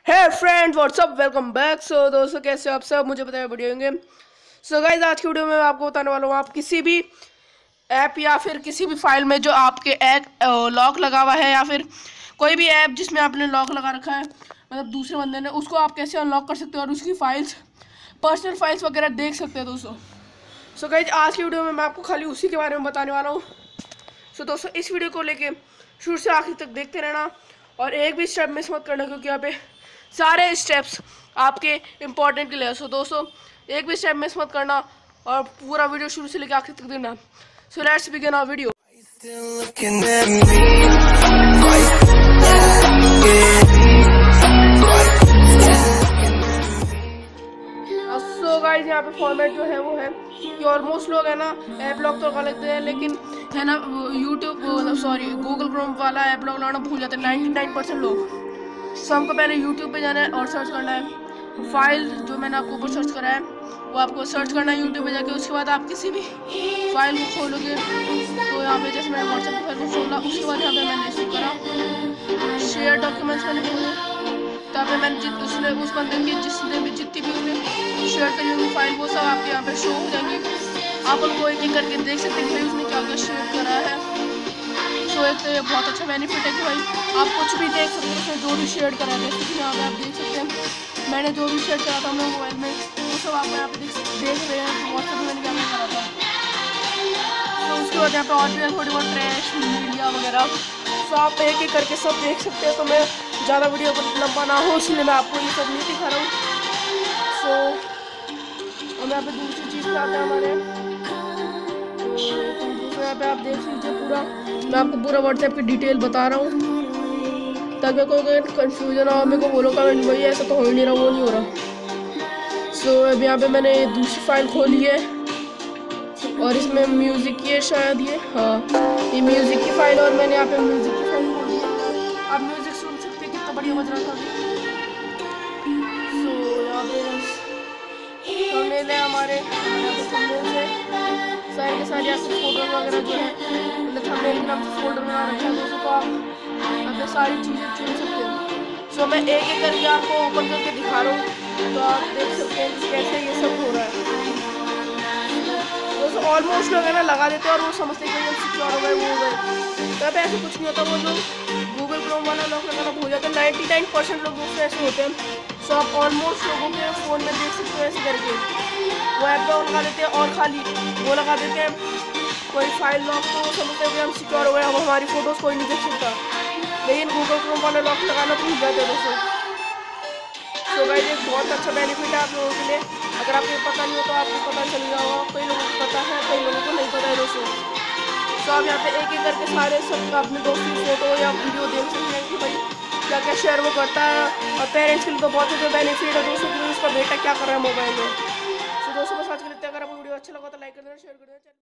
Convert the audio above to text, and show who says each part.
Speaker 1: हे friends what's up welcome back. So दोस्तों कैसे हो आप सब, मुझे बताया बढ़िया होंगे। सो गाइज आज की वीडियो में मैं आपको बताने वाला हूँ, आप किसी भी ऐप या फिर किसी भी फाइल में जो आपके ऐप लॉक लगा हुआ है या फिर कोई भी ऐप जिसमें आपने लॉक लगा रखा है, मतलब दूसरे बंदे ने, उसको आप कैसे अनलॉक कर सकते हो और उसकी फाइल्स, पर्सनल फाइल्स वगैरह देख सकते हैं दोस्तों। सो गाइज आज की वीडियो में मैं आपको खाली उसी के बारे में बताने वाला हूँ। सो दोस्तों इस वीडियो को लेके शुरू से आखिर तक देखते रहना और एक भी स्टेप मिस मत करना, क्योंकि यहाँ पे सारे स्टेप्स आपके इम्पोर्टेंट के लिए। सो दोस्तों एक भी स्टेप मिस मत करना और पूरा वीडियो शुरू से लेकर आखिर तक देखना। So let's begin our video. So guys यहाँ पे फॉर्मेट जो है वो है कि ऑलमोस्ट लोग है ना ऐप लॉक तो लगा लेते हैं, लेकिन है ना यूट्यूब गूगल क्रोम वाला ऐप लॉक लगाना भूल जाते हैं 99% लोग। सो हमको पहले यूट्यूब पे जाना है और सर्च करना है फाइल, जो मैंने आपको ऊपर सर्च करा है वो आपको सर्च करना है यूट्यूब पे जाके। उसके बाद आप किसी भी फाइल को खोलोगे तो यहाँ पे जैसे मैंने व्हाट्सएप की फाइल को खोला, उसके बाद यहाँ पे मैंने इसे करा शेयर डॉक्यूमेंट्स मैंने खोले, तब मैंने उसने उस बंदे की जिसने भी जितनी भी उसने शेयर करी होगी फाइल वो सब आपके यहाँ पे शो हो जाएंगी। आप उनको एक एक करके देख सकते हैं कि भाई उसने क्या क्या शेयर करा है। सो एक तो ये बहुत अच्छा बेनिफिट है कि भाई आप कुछ भी देख सकते हैं उसने जो भी शेयर करा है। जैसे कि यहाँ पे आप देख सकते हैं मैंने जो भी शेयर करा था अपने मोबाइल में वो सब आप यहाँ पे देख रहे हैं कि व्हाट्सएप में मैंने क्या क्या करा था। तो उसके बाद यहाँ पे और भी थोड़ी बहुत ट्रैश मीडिया वगैरह तो आप एक एक करके सब देख सकते हैं। तो मैं ज़्यादा वीडियो को लंबा ना हो इसलिए मैं आपको ये सब नहीं दिखा रहा हूँ। सो हम यहाँ पे दूसरी चीज़ पे आते हैं हमारे, तो यहाँ पे आप देख लीजिए पूरा, मैं आपको पूरा व्हाट्सएप की डिटेल बता रहा हूँ ताकि कोई कंफ्यूजन हो, मेरे को बोलो कमेंट भाई ऐसा तो हो ही नहीं रहा, वो नहीं हो रहा। सो अब यहाँ पे मैंने दूसरी फाइल खोली है और इसमें म्यूज़िक की है शायद, ये हाँ ये म्यूज़िक की फाइल, और मैंने यहाँ पे म्यूज़िक की फाइल खोली है। आप म्यूज़िक सुन सकते हैं कितना बढ़िया बज रहा था। सो यहाँ पे थंबनेल है हमारे थंबनेल से सारे के सारे आपके फोटो वगैरह जो है मतलब थंबनेल के नाम से फोल्डर बना रखा है दोस्तों, तो आप अपने सारी चीज़ें चुन सकते हैं। सो मैं एक एक करके आपको ओपन करके दिखा रहा हूँ तो आप देख सकते हैं कि कैसे ये सब हो रहा है। दोस्तों ऑलमोस्ट लोग है ना लगा देते हैं और वो समझते हैं कि हम सिक्योर हो गए वो हो गए, तब ऐसे कुछ नहीं होता। वो जो गूगल क्रोम वाला लॉक लगाना भूल जाते हैं 99% लोग दोस्तों ऐसे होते हैं। सो आप ऑलमोस्ट लोगों के फ़ोन में देख सकते हो ऐसे करके वो ऐप लॉक लगा देते हैं और खाली वो लगा देते हैं कोई फाइल लॉक, तो समझते हैं कि हम सिक्योर हो गए, अब हमारी फ़ोटोज़ कोई नहीं देख सकता, लेकिन गूगल क्रोम वाला लॉक लगाना भूल जाते हैं दोस्तों। सो गाइस एक बहुत अच्छा बेनिफिट है आप लोगों के लिए, अगर आपको पता नहीं हो तो आपको पता चल गया होगा, कई लोगों को पता है कई लोगों को नहीं पता है दोस्तों। सो आप यहाँ पे एक एक करके सारे सब अपने दोस्तों की फ़ोटो या वीडियो देख सकते हैं कि भाई क्या क्या शेयर वो करता है। और पेरेंट्स के लिए तो बहुत ही बेनिफिट है दोस्तों कि उसका बेटा क्या कर रहा है मोबाइल में। सो दोस्तों बस आज के लिए, अगर आपको वीडियो अच्छा लगा तो लाइक कर देना, शेयर कर देना।